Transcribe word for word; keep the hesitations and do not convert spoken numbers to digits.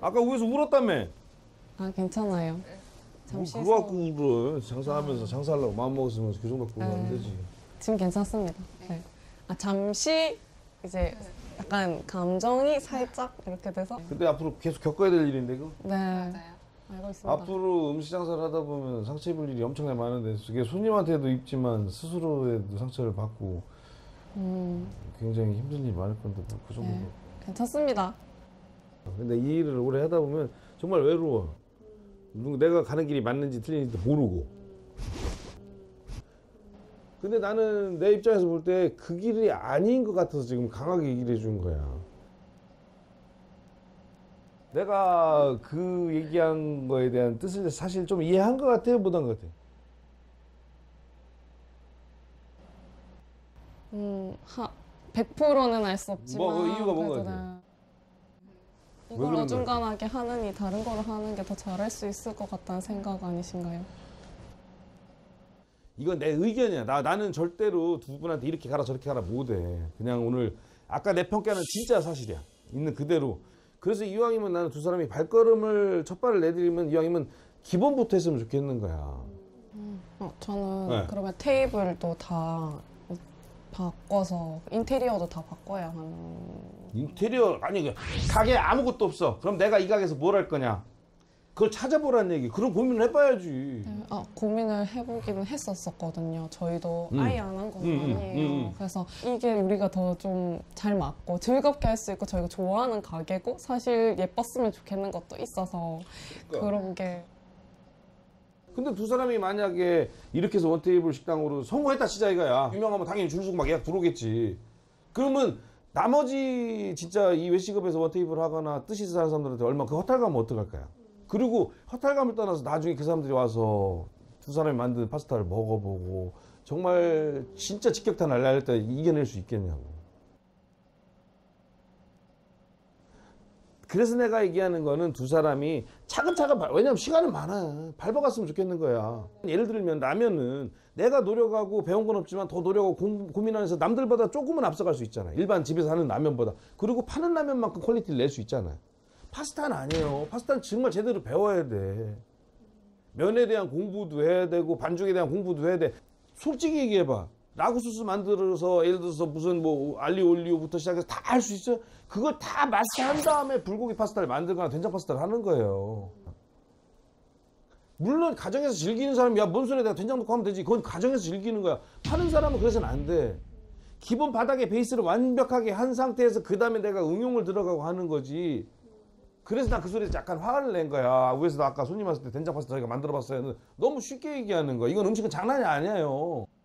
아까 위에서 울었다며. 아 괜찮아요. 뭐 잠시 그거 갖고 울어. 장사하면서 장사하려고 마음 먹었으면 그 정도 갖고 울면 네. 되지. 지금 괜찮습니다. 네. 아 잠시 이제 약간 감정이 살짝 이렇게 돼서 근데 앞으로 계속 겪어야 될 일인데 이거. 네 맞아요. 알고 있습니다. 앞으로 음식 장사를 하다 보면 상처 입을 일이 엄청나게 많은데 그게 손님한테도 입지만 스스로에도 상처를 받고 음, 굉장히 힘든 일이 많을 건데 뭐그 정도. 네. 괜찮습니다. 근데 이 일을 오래 하다 보면 정말 외로워. 누구 내가 가는 길이 맞는지 틀린지도 모르고. 근데 나는 내 입장에서 볼 때 그 길이 아닌 것 같아서 지금 강하게 얘기를 해준 거야. 내가 그 얘기한 거에 대한 뜻을 사실 좀 이해한 것 같아요? 못한 것 같아요? 음, 하, 백 퍼센트는 알 수 없지만 뭐, 그 이유가 뭔가 그래도 같아요? 네. 왜 이걸 그런 어중간하게 하느니 다른 거를 하는 게 더 잘할 수 있을 것 같다는 생각 아니신가요? 이건 내 의견이야. 나, 나는 절대로 두 분한테 이렇게 가라 저렇게 가라 못해. 그냥 오늘 아까 내 평가는 진짜 사실이야. 있는 그대로. 그래서 이왕이면 나는 두 사람이 발걸음을 첫 발을 내디디면 이왕이면 기본부터 했으면 좋겠는 거야. 어, 저는 네. 그러면 테이블도 다 바꿔서 인테리어도 다 바꿔야 하는. 인테리어 아니 가게 아무것도 없어. 그럼 내가 이 가게에서 뭘 할 거냐? 그걸 찾아보라는 얘기. 그런 고민을 해봐야지. 네, 아, 고민을 해보기는 했었었거든요. 저희도 음. 아예 안 한 건 음, 음, 아니에요. 음, 음. 그래서 이게 우리가 더 좀 잘 맞고 즐겁게 할 수 있고 저희가 좋아하는 가게고 사실 예뻤으면 좋겠는 것도 있어서 그러니까. 그런 게. 근데 두 사람이 만약에 이렇게 해서 원테이블 식당으로 성공했다 치자 이거야. 유명하면 당연히 줄 서고 막 예약 들어오겠지. 그러면 나머지 진짜 이 외식업에서 원테이블 하거나 뜻이 있는 사람들한테 얼마 그 허탈감은 어떡할 거야. 그리고 허탈감을 떠나서 나중에 그 사람들이 와서 두 사람이 만든 파스타를 먹어보고 정말 진짜 직격탄 날릴 때 이겨낼 수 있겠냐고. 그래서 내가 얘기하는 거는 두 사람이 차근차근 발, 왜냐면 시간은 많아. 밟아갔으면 좋겠는 거야. 예를 들면 라면은 내가 노력하고 배운 건 없지만 더 노력하고 고, 고민하면서 남들보다 조금은 앞서갈 수 있잖아. 일반 집에서 하는 라면보다. 그리고 파는 라면만큼 퀄리티를 낼 수 있잖아. 파스타는 아니에요. 파스타는 정말 제대로 배워야 돼. 면에 대한 공부도 해야 되고 반죽에 대한 공부도 해야 돼. 솔직히 얘기해봐. 라구 소스 만들어서 예를 들어서 무슨 뭐 알리오 올리오부터 시작해서 다 할 수 있어? 그걸 다 마스터한 다음에 불고기 파스타를 만들거나 된장 파스타를 하는 거예요. 물론 가정에서 즐기는 사람이 야 뭔 소리야 내가 된장 넣고 하면 되지. 그건 가정에서 즐기는 거야. 파는 사람은 그래서는 안 돼. 기본 바닥에 베이스를 완벽하게 한 상태에서 그 다음에 내가 응용을 들어가고 하는 거지. 그래서 나 그 소리에서 약간 화를 낸 거야. 위에서도 아까 손님 왔을 때 된장 파스타 저희가 만들어 봤어요. 너무 쉽게 얘기하는 거야. 이건 음식은 장난이 아니에요.